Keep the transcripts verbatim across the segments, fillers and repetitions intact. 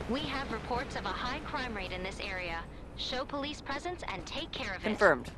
We have reports of a high crime rate in this area. Show police presence and take care of it. Confirmed.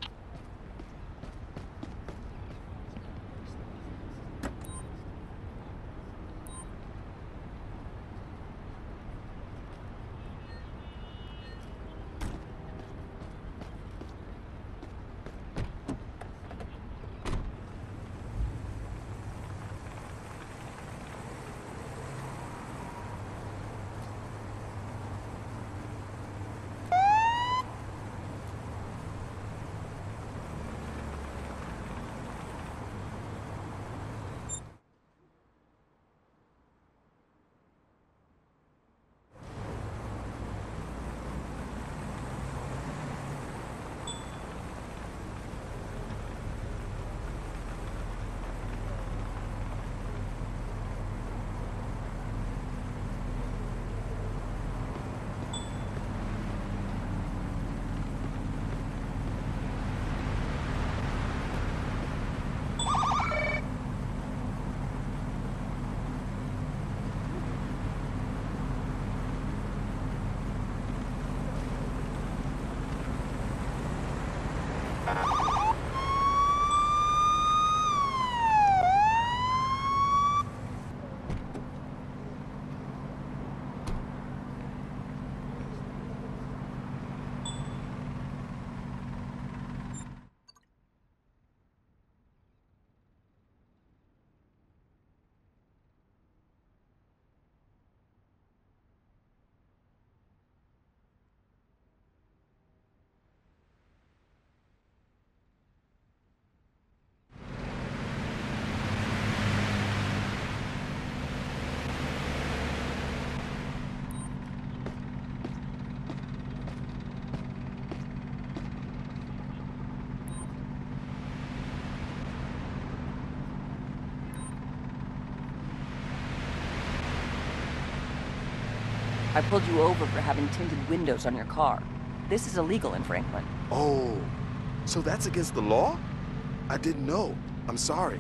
I pulled you over for having tinted windows on your car. This is illegal in Franklin. Oh, so that's against the law? I didn't know. I'm sorry.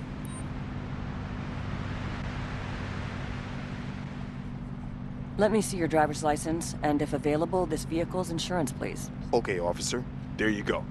Let me see your driver's license, and if available, this vehicle's insurance, please. Okay, officer. There you go.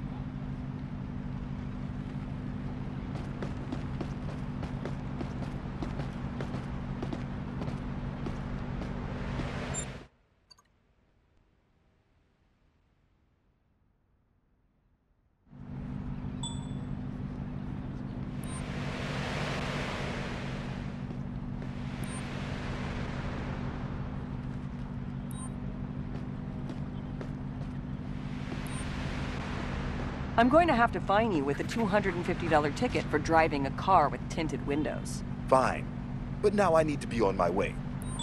I'm going to have to fine you with a two hundred fifty dollar ticket for driving a car with tinted windows. Fine. But now I need to be on my way.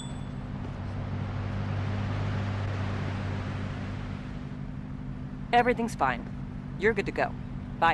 Everything's fine. You're good to go. Bye.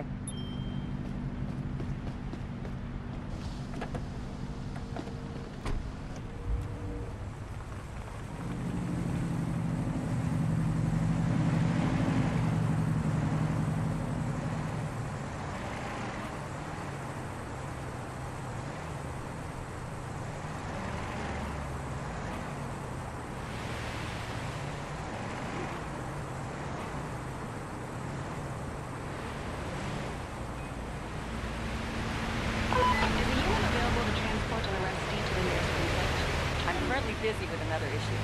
Busy with another issue.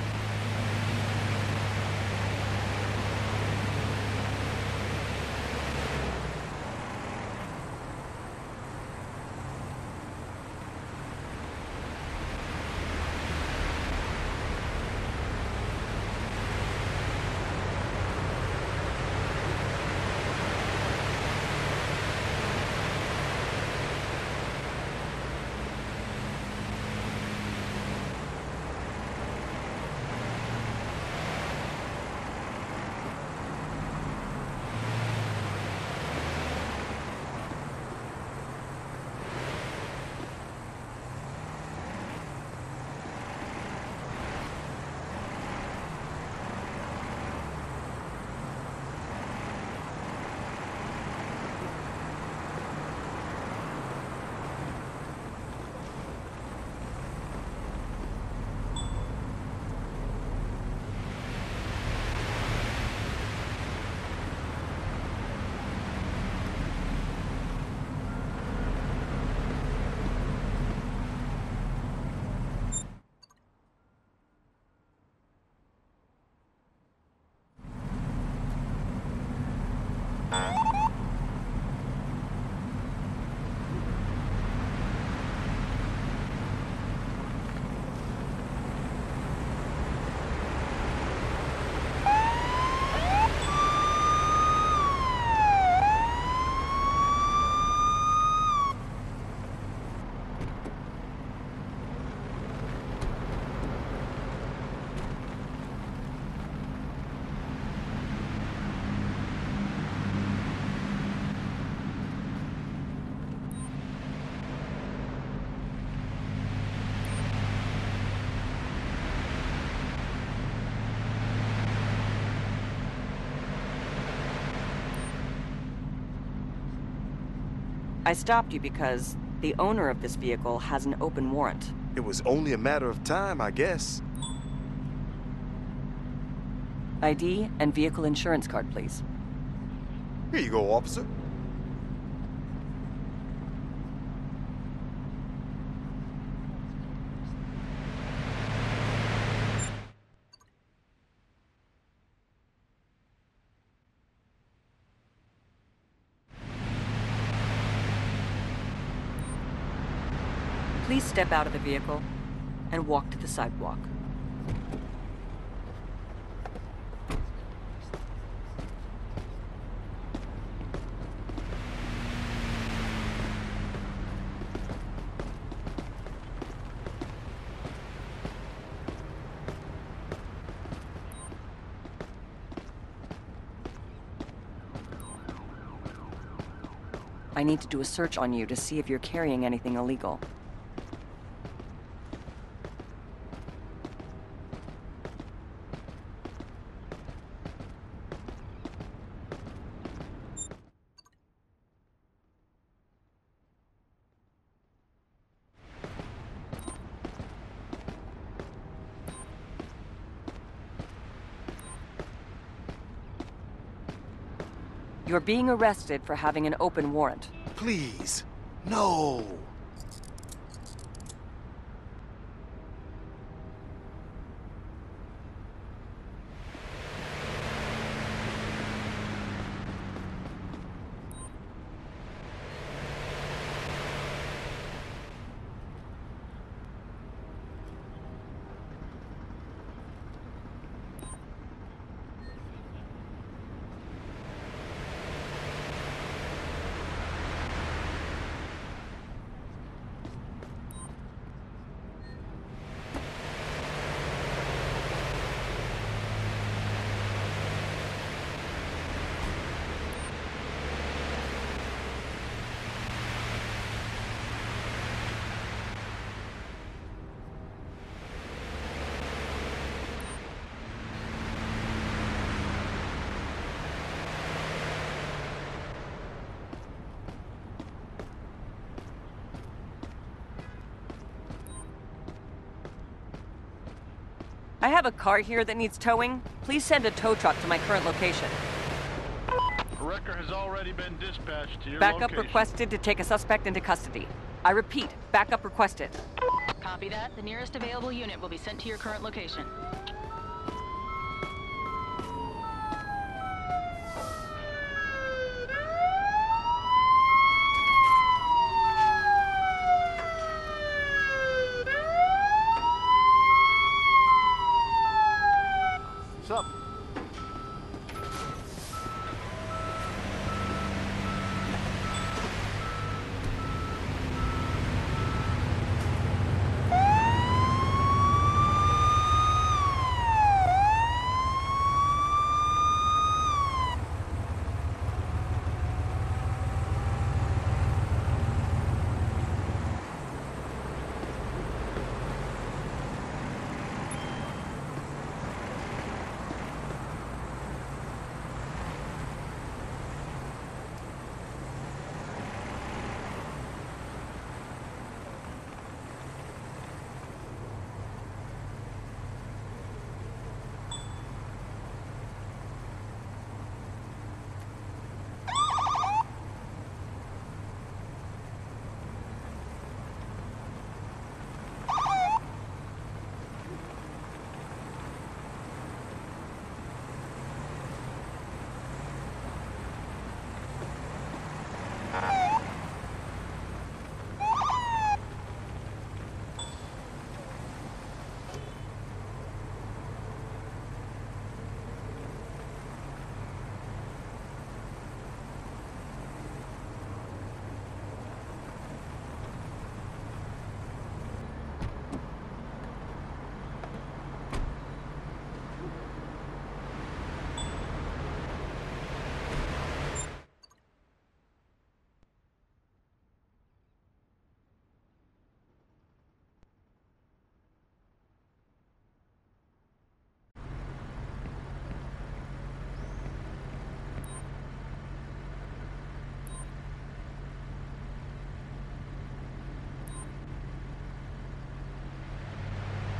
I stopped you because the owner of this vehicle has an open warrant. It was only a matter of time, I guess. I D and vehicle insurance card, please. Here you go, officer. Please step out of the vehicle and walk to the sidewalk. I need to do a search on you to see if you're carrying anything illegal. You're being arrested for having an open warrant. Please. No. I have a car here that needs towing. Please send a tow truck to my current location. A wrecker has already been dispatched to your Backup location. requested to take a suspect into custody. I repeat, backup requested. Copy that. The nearest available unit will be sent to your current location. What's up?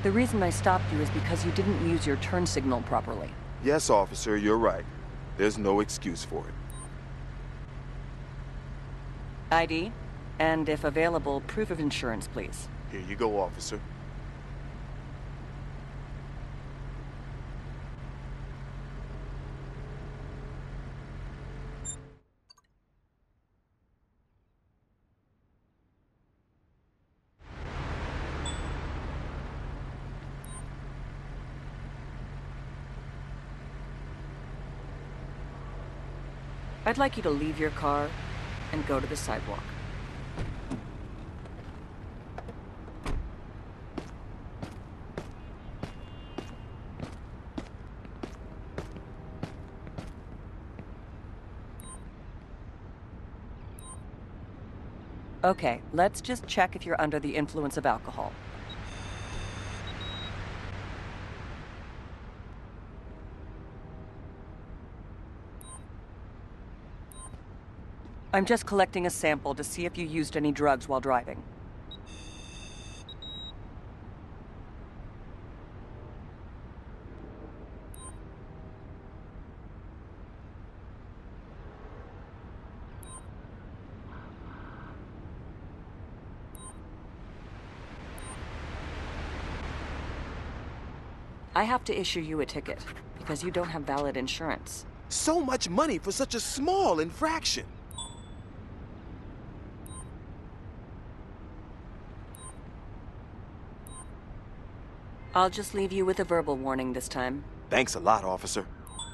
The reason I stopped you is because you didn't use your turn signal properly. Yes, officer, you're right. There's no excuse for it. I D, and if available, proof of insurance, please. Here you go, officer. I'd like you to leave your car and go to the sidewalk. Okay, let's just check if you're under the influence of alcohol. I'm just collecting a sample to see if you used any drugs while driving. I have to issue you a ticket because you don't have valid insurance. So much money for such a small infraction. I'll just leave you with a verbal warning this time. Thanks a lot, officer.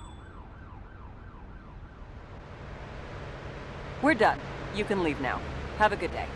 We're done. You can leave now. Have a good day.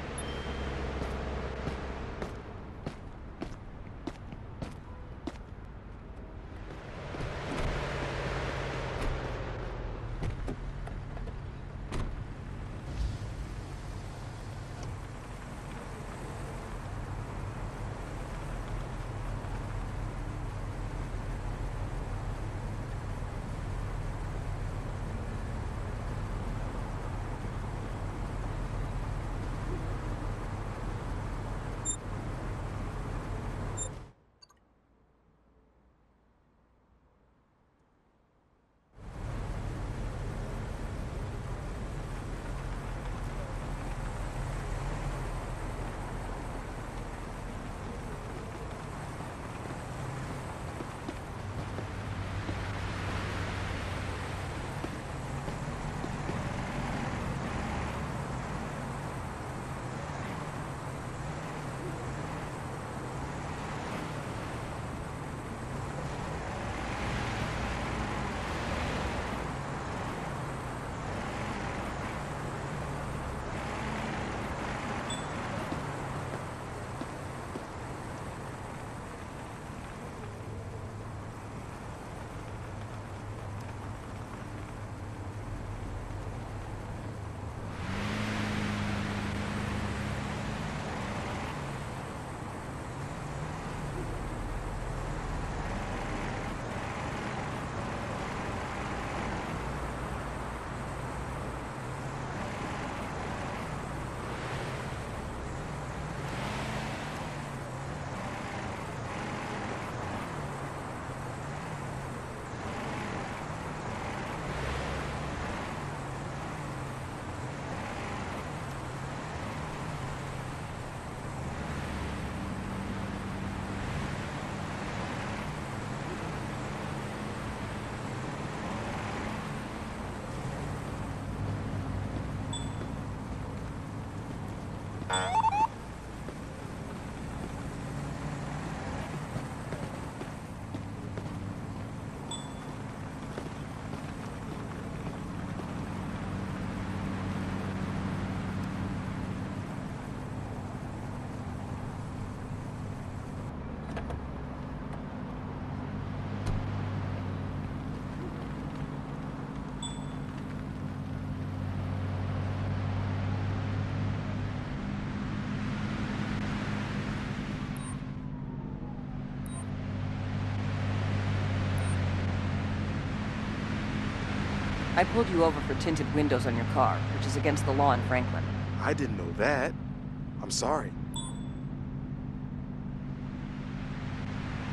I pulled you over for tinted windows on your car, which is against the law in Franklin. I didn't know that. I'm sorry.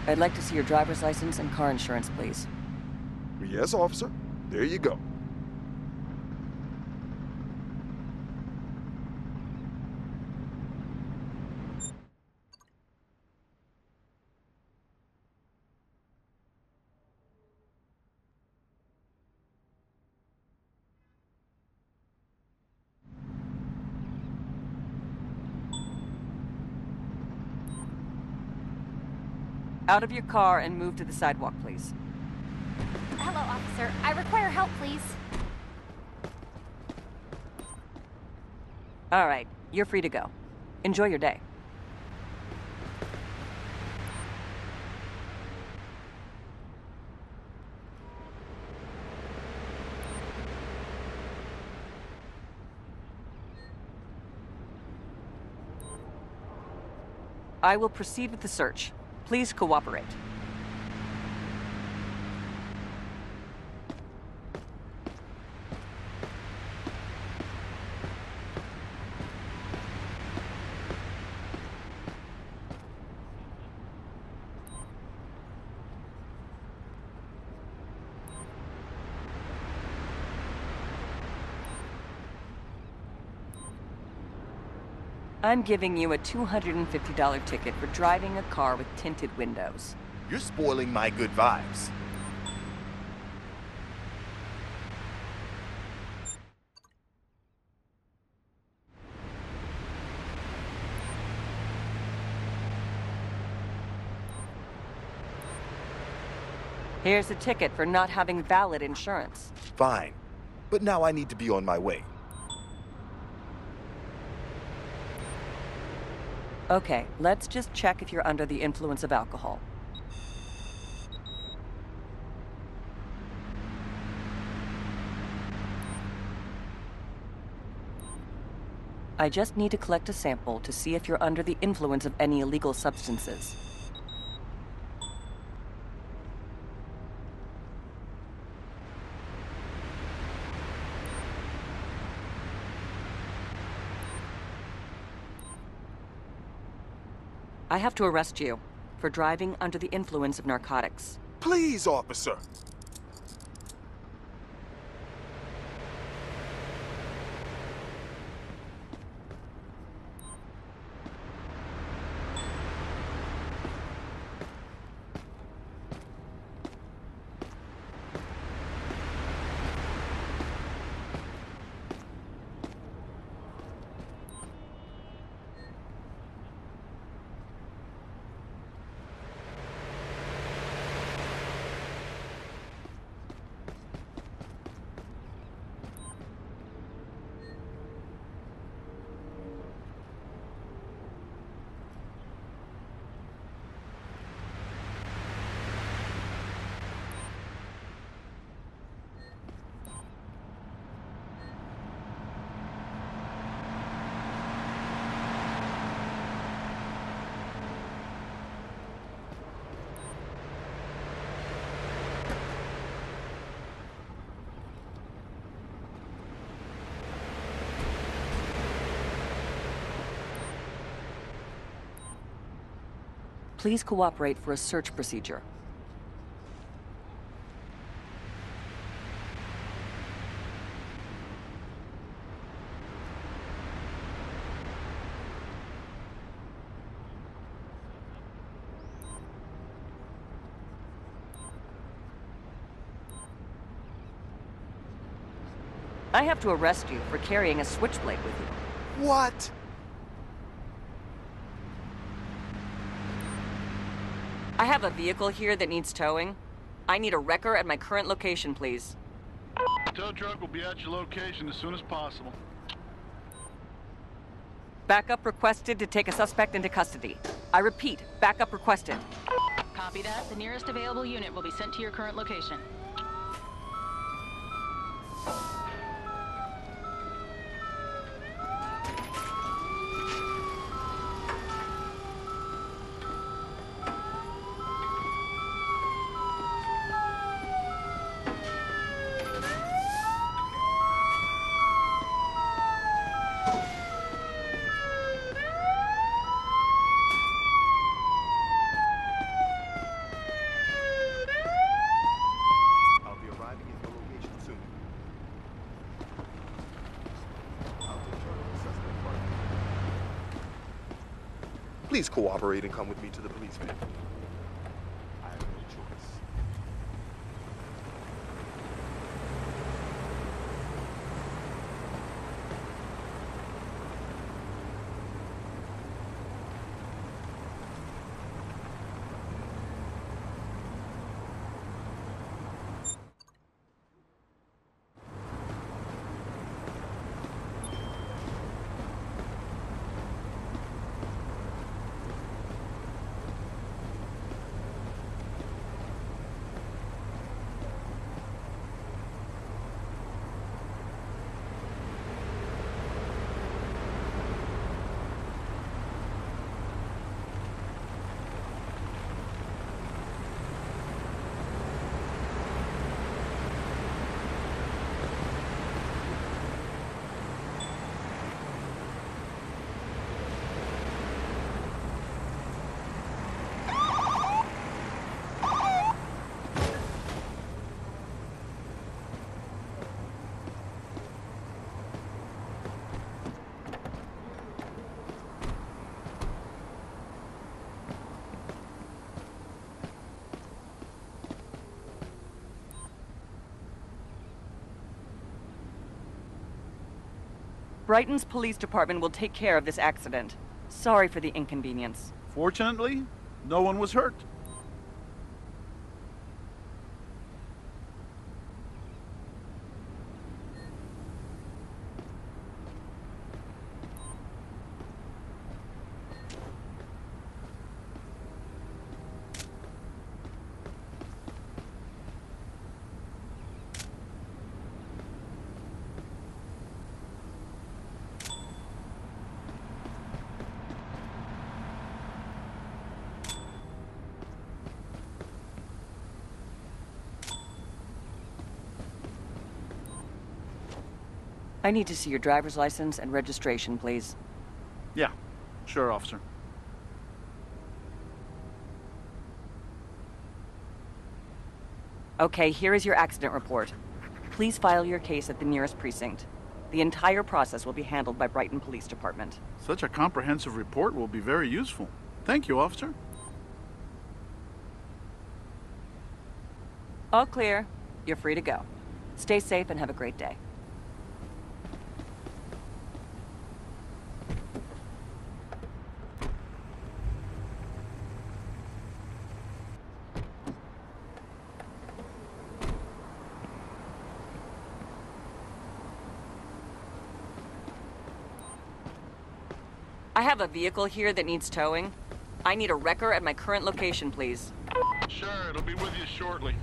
I'd like to see your driver's license and car insurance, please. Yes, officer. There you go. Out of your car and move to the sidewalk, please. Hello, officer. I require help, please. All right, you're free to go. Enjoy your day. I will proceed with the search. Please cooperate. I'm giving you a two hundred fifty dollar ticket for driving a car with tinted windows. You're spoiling my good vibes. Here's a ticket for not having valid insurance. Fine. But now I need to be on my way. Okay, let's just check if you're under the influence of alcohol. I just need to collect a sample to see if you're under the influence of any illegal substances. I have to arrest you for driving under the influence of narcotics. Please, officer. Please cooperate for a search procedure. I have to arrest you for carrying a switchblade with you. What? I have a vehicle here that needs towing. I need a wrecker at my current location, please. Tow truck will be at your location as soon as possible. Backup requested to take a suspect into custody. I repeat, backup requested. Copy that. The nearest available unit will be sent to your current location. Please cooperate and come with me to the police van. I have no choice. Brighton's police department will take care of this accident. Sorry for the inconvenience. Fortunately, no one was hurt. I need to see your driver's license and registration, please. Yeah, sure, officer. Okay, here is your accident report. Please file your case at the nearest precinct. The entire process will be handled by Brighton Police Department. Such a comprehensive report will be very useful. Thank you, officer. All clear. You're free to go. Stay safe and have a great day. I have a vehicle here that needs towing. I need a wrecker at my current location, please. Sure, it'll be with you shortly.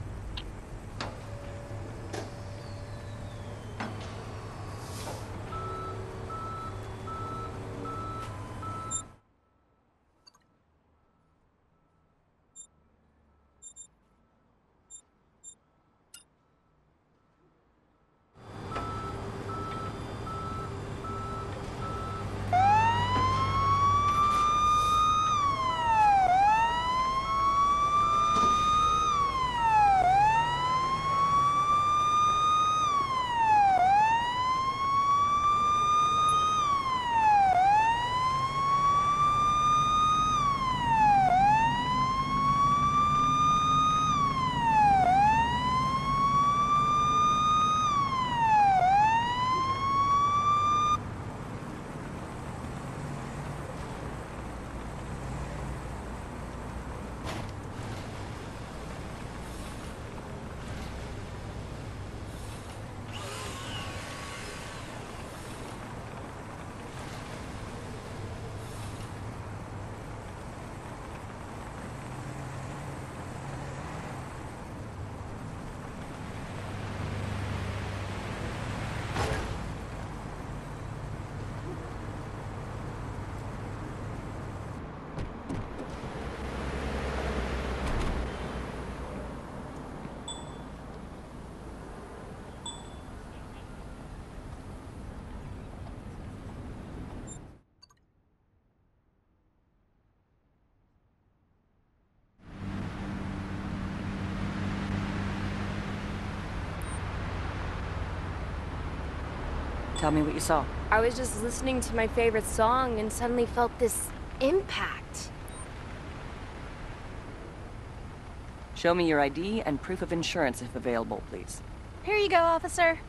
Tell me what you saw. I was just listening to my favorite song and suddenly felt this impact. Show me your I D and proof of insurance if available, please. Here you go, officer.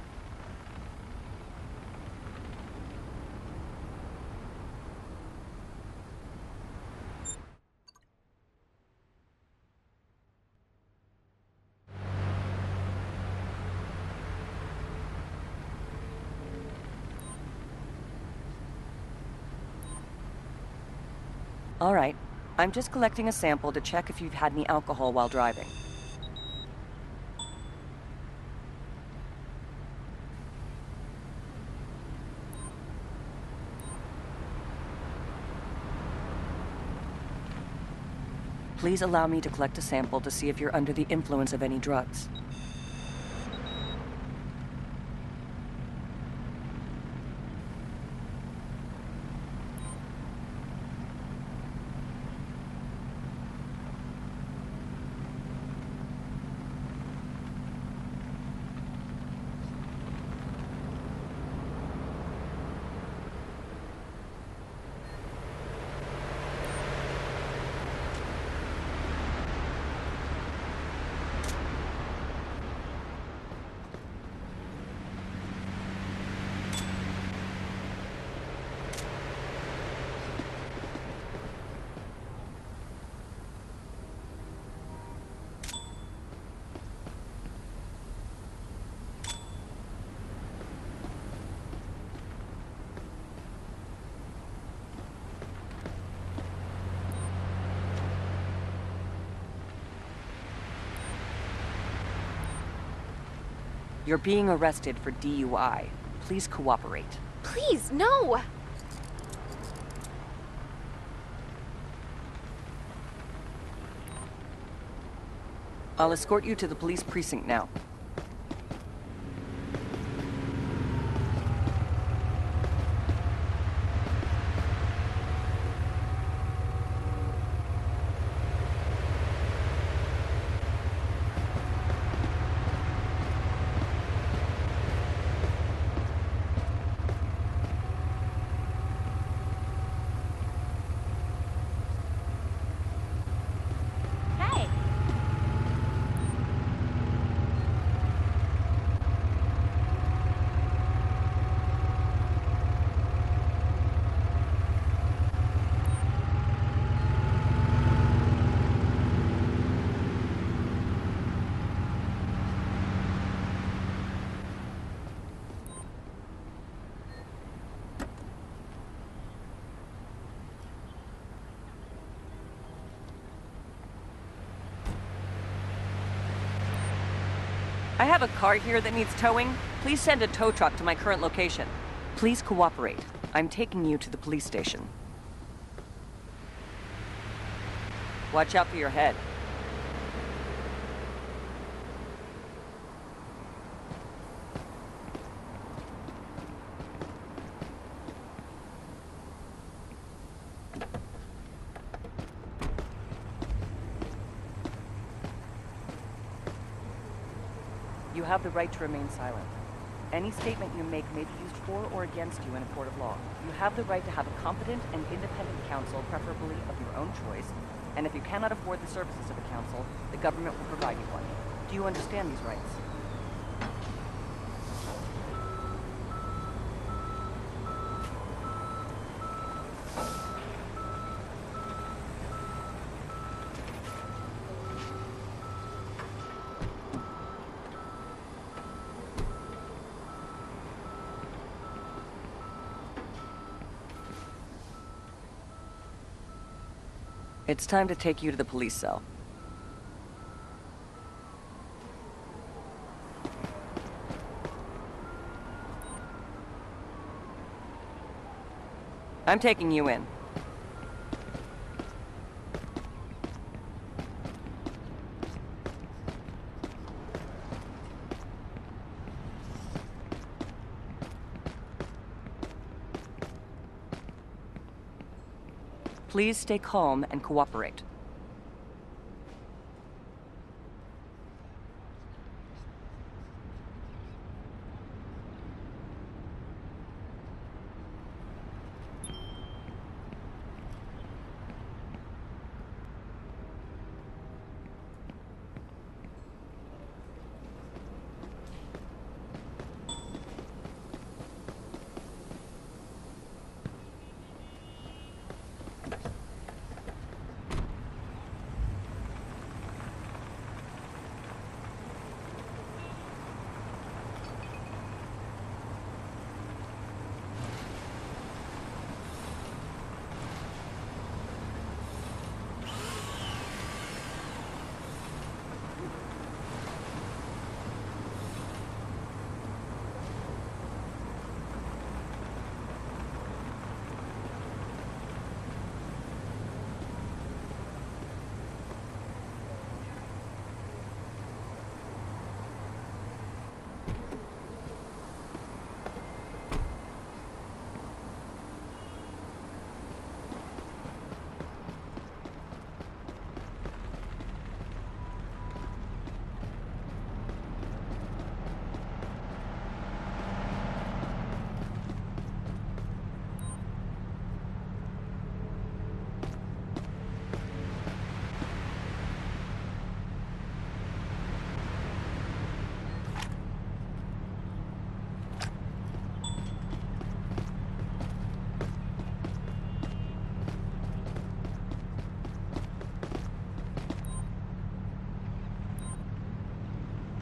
All right. I'm just collecting a sample to check if you've had any alcohol while driving. Please allow me to collect a sample to see if you're under the influence of any drugs. You're being arrested for D U I. Please cooperate. Please, no! I'll escort you to the police precinct now. I have a car here that needs towing. Please send a tow truck to my current location. Please cooperate. I'm taking you to the police station. Watch out for your head. You have the right to remain silent. Any statement you make may be used for or against you in a court of law. You have the right to have a competent and independent counsel, preferably of your own choice, and if you cannot afford the services of a counsel, the government will provide you one. Do you understand these rights? It's time to take you to the police cell. I'm taking you in. Please stay calm and cooperate.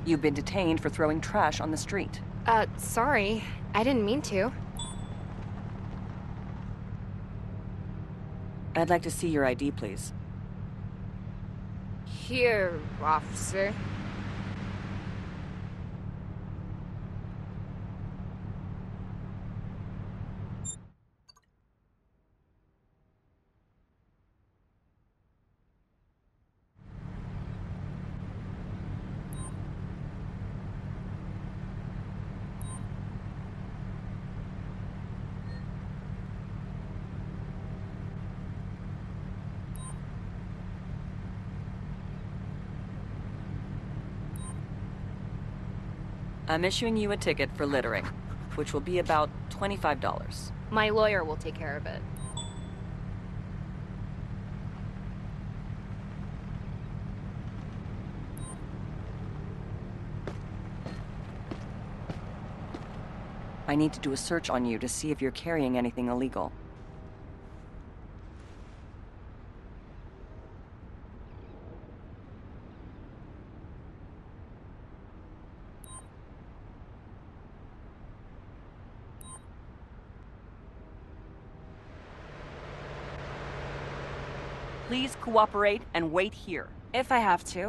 You've been detained for throwing trash on the street. Uh, sorry. I didn't mean to. I'd like to see your I D, please. Here, officer. I'm issuing you a ticket for littering, which will be about twenty-five dollars. My lawyer will take care of it. I need to do a search on you to see if you're carrying anything illegal. Please cooperate and wait here. If I have to.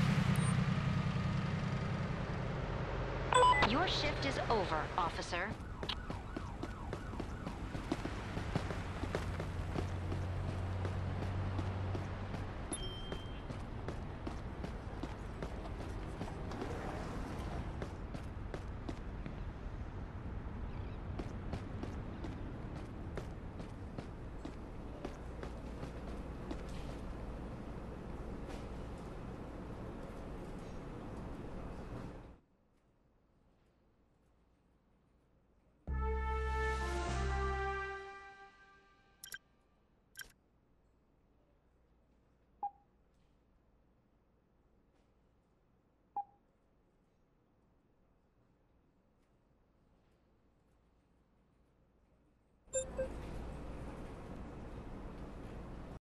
Your shift is over, officer.